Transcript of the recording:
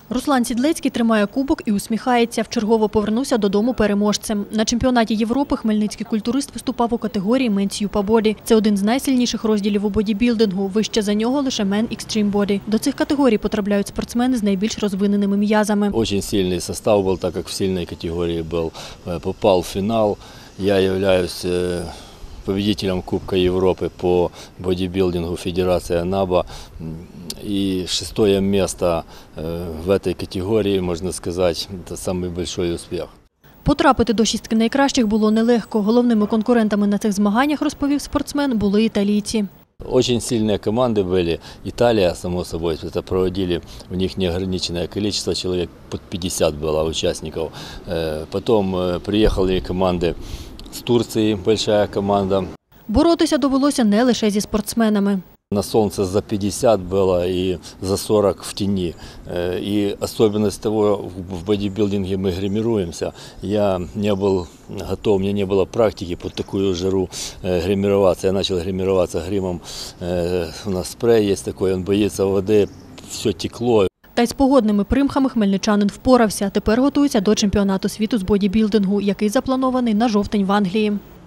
Руслан Сідлецький тримає кубок і усміхається. Вчергово повернувся додому переможцем. На чемпіонаті Європи хмельницький культурист виступав у категорії Men's Upper Body. Це один з найсильніших розділів у бодібілдингу. Вище за нього лише Men Extreme Body. До цих категорій потрапляють спортсмени з найбільш розвиненими м'язами. Очень сильний состав був, так як в сильній категорії був. Попав в фінал. Я являюсь победителем Кубка Европы по бодибилдингу Федерации АНАБА. И 6-е место в этой категории, можно сказать, это самый большой успех. Потрапити до шістки найкращих було нелегко. Головними конкурентами на цих змаганнях, розповів спортсмен, були італійці. Очень сильные команды были. Италия, само собой, это проводили, у них неограниченное количество, человек под 50 было участников. Потом приехали команды с Турции, большая команда. Боротися довелося не лише зі спортсменами. На солнце за 50 было и за 40 в тени. И особенность того, в бодибилдинге мы гримируемся. Я не был готов, у меня не было практики под такую жару гримироваться. Я начал гримироваться гримом. У нас спрей есть такой, он боится воды, все текло. Та й з погодними примхами хмельничанин впорався. Тепер готується до чемпіонату світу з бодібілдингу, який запланований на жовтень в Англії.